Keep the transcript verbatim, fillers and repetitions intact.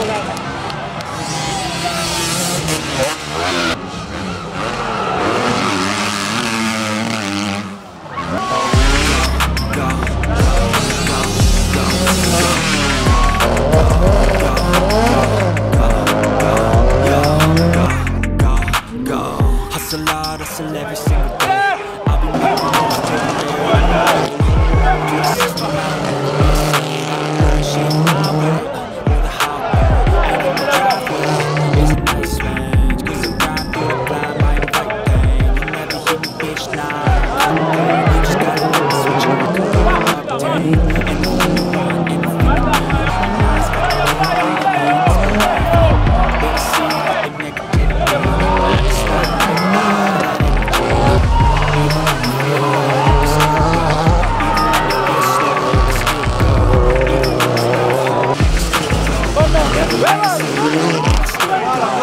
Hustle hard, hustle every single day. I'll be moving this day. three sixty miles, shit my way. With a hot way, and in the driveway. It's a nice range, cause I ride through the blind like white pain. You never hear me, bitch, nah, I'm okay. Just gotta let me switch up, cause I'm obtain. And the only one in the field, my eyes got the way they hate. They see what the nigga did to me. Start Vamos!